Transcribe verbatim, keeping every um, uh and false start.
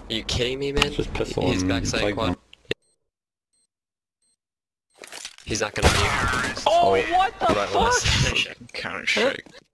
Are you kidding me, man? Just pistol He's and backside flag quad. jump. He's not gonna be. Oh, what the Right, well, fuck? that's- Counter strike.